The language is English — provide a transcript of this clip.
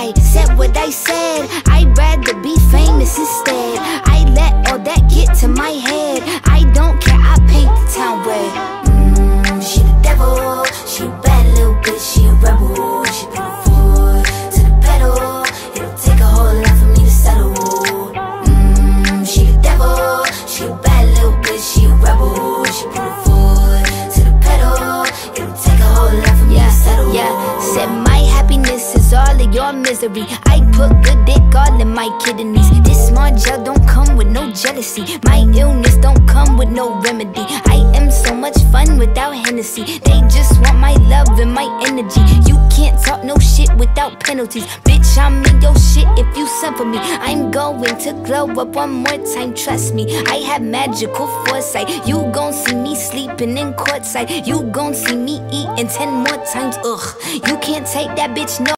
I said what I said, I'd rather be famous instead. I let all that get to my head. I don't care, I paint the town red. She the devil, she a bad little bitch, she a rebel. She put her foot to the pedal, it'll take a whole lot for me to settle. She the devil, she a bad little bitch, she a rebel. She put her foot to the pedal, it'll take a whole lot for me to settle. Said my happiness is all of your misery. I put good dick all in my kidneys. This small gel don't come with no jealousy. My illness don't come with no remedy. I am so much fun without Hennessy. They just want my love and my energy. You can't talk no shit without penalties. Bitch, I'm in your shit if you send for me. I'm going to glow up one more time, trust me. I have magical foresight. You gon' see me sleeping in courtside. You gon' see me eating 10 more times, ugh. You can't take that bitch, no.